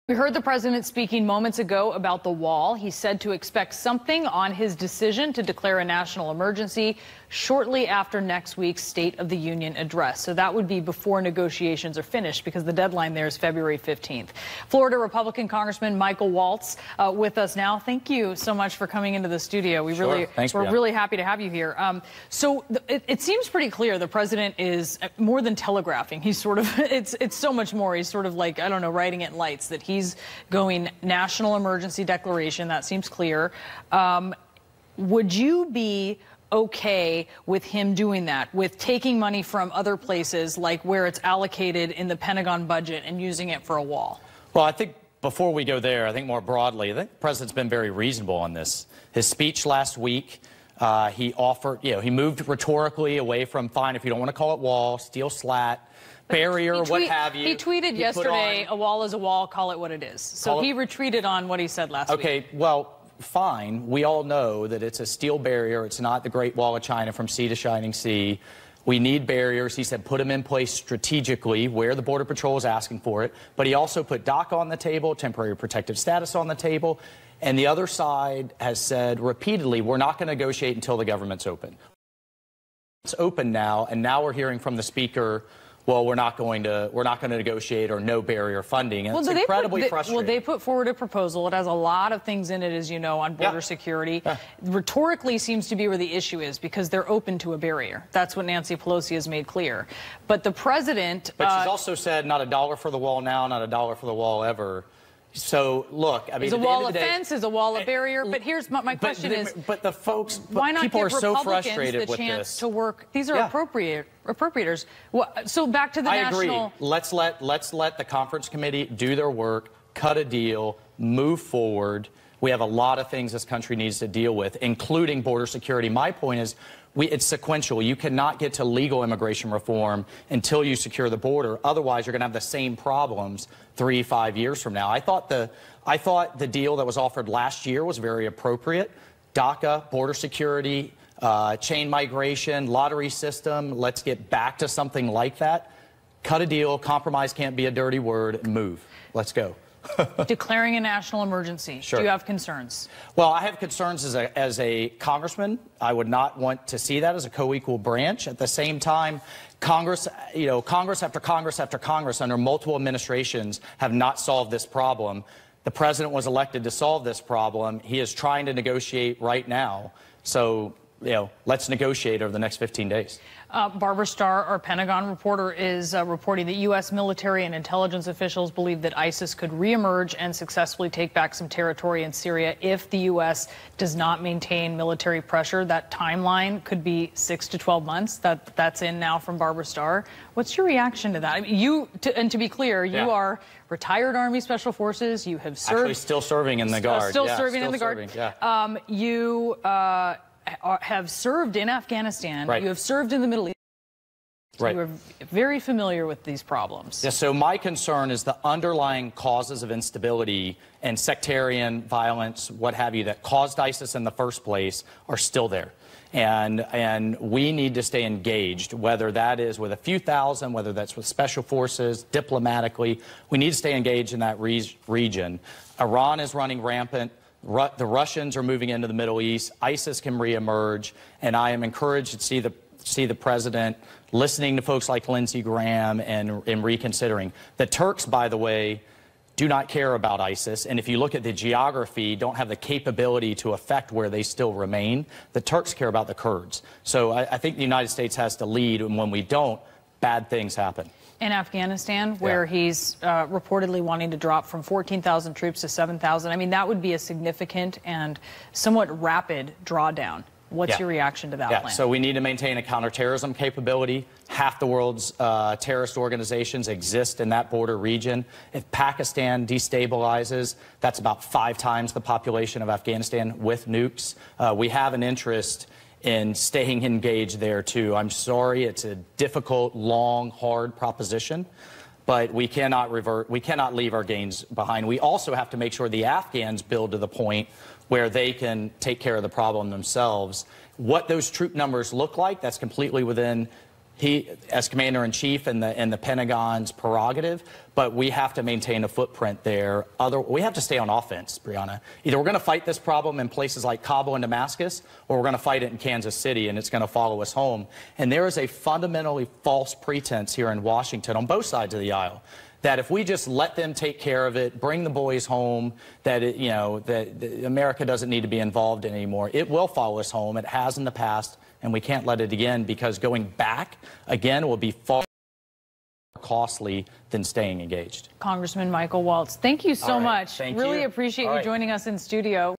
We heard the president speaking moments ago about the wall. He said to expect something on his decision to declare a national emergency shortly after next week's State of the Union address. So that would be before negotiations are finished, because the deadline there is February 15th. Florida Republican Congressman Michael Waltz with us now. Thank you so much for coming into the studio. We're really happy to have you here. It seems pretty clear the president is more than telegraphing. He's sort of, it's so much more. He's sort of like, I don't know, writing it in lights that he's going national emergency declaration. That seems clear. Would you be okay with him doing that, with taking money from other places, like where it's allocated in the Pentagon budget, and using it for a wall? Well, I think before we go there, I think more broadly, I think the president's been very reasonable on this. His speech last week, he offered, he moved rhetorically away from, fine, if you don't want to call it wall, steel slat, barrier, what have you. He tweeted yesterday, a wall is a wall, call it what it is. So he retreated on what he said last week. Okay, well, fine. We all know that it's a steel barrier. It's not the Great Wall of China from sea to shining sea. We need barriers. He said put them in place strategically where the Border Patrol is asking for it. But he also put DACA on the table, temporary protective status on the table. And the other side has said repeatedly, we're not going to negotiate until the government's open. It's open now, and now we're hearing from the speaker, well, we're not going to negotiate, or no barrier funding. And it's incredibly frustrating. Well, they put forward a proposal. It has a lot of things in it, as you know, on border security. Rhetorically seems to be where the issue is, because they're open to a barrier. That's what Nancy Pelosi has made clear. But the president... But she's also said not a dollar for the wall now, not a dollar for the wall ever. So, look, I mean, is a wall a fence? Is a wall a barrier? But here's my question is, but the folks, why not people give are so Republicans frustrated the with chance this. to work? These are appropriators. Well, so back to the national. I agree. Let's let the conference committee do their work, cut a deal, move forward. We have a lot of things this country needs to deal with, including border security. My point is, it's sequential. You cannot get to legal immigration reform until you secure the border. Otherwise, you're going to have the same problems 3-5 years from now. I thought the deal that was offered last year was very appropriate. DACA, border security, chain migration, lottery system. Let's get back to something like that. Cut a deal. Compromise can't be a dirty word. Move. Let's go. Declaring a national emergency. Sure. Do you have concerns? Well, I have concerns as a congressman. I would not want to see that as a co-equal branch. At the same time, Congress after Congress after Congress under multiple administrations have not solved this problem. The president was elected to solve this problem. He is trying to negotiate right now. So, let's negotiate over the next 15 days. Barbara Starr, our Pentagon reporter, is reporting that U.S. military and intelligence officials believe that ISIS could reemerge and successfully take back some territory in Syria if the U.S. does not maintain military pressure. That timeline could be 6 to 12 months. That's in now from Barbara Starr. What's your reaction to that? I mean, and to be clear, you are retired Army Special Forces. You have served. Actually, still serving in the Guard. Still serving in the Guard. Yeah. You have served in Afghanistan. Right. You have served in the Middle East. Right. You are very familiar with these problems. Yeah, so my concern is the underlying causes of instability and sectarian violence, what have you, that caused ISIS in the first place are still there. And we need to stay engaged, whether that is with a few thousand, whether that's with special forces, diplomatically. We need to stay engaged in that region. Iran is running rampant. The Russians are moving into the Middle East. ISIS can reemerge, and I am encouraged to see the president listening to folks like Lindsey Graham and reconsidering. The Turks, by the way, do not care about ISIS, and if you look at the geography, don't have the capability to affect where they still remain. The Turks care about the Kurds. So I think the United States has to lead, and when we don't, bad things happen. In Afghanistan, where he's reportedly wanting to drop from 14,000 troops to 7,000. I mean, that would be a significant and somewhat rapid drawdown. What's your reaction to that plan? So we need to maintain a counterterrorism capability. Half the world's terrorist organizations exist in that border region. If Pakistan destabilizes, that's about 5 times the population of Afghanistan with nukes. We have an interest in staying engaged there, too. I'm sorry, it's a difficult, long, hard proposition, but we cannot leave our gains behind. We also have to make sure the Afghans build to the point where they can take care of the problem themselves. What those troop numbers look like, that's completely within as commander-in-chief and the Pentagon's prerogative, but we have to maintain a footprint there. We have to stay on offense, Brianna. Either we're going to fight this problem in places like Kabul and Damascus, or we're going to fight it in Kansas City, and it's going to follow us home. And there is a fundamentally false pretense here in Washington on both sides of the aisle that if we just let them take care of it, bring the boys home, that America doesn't need to be involved in anymore. It will follow us home. It has in the past, and we can't let it again, because going back again will be far more costly than staying engaged. Congressman Michael Waltz, thank you so much. Thank really you. appreciate you joining us in studio.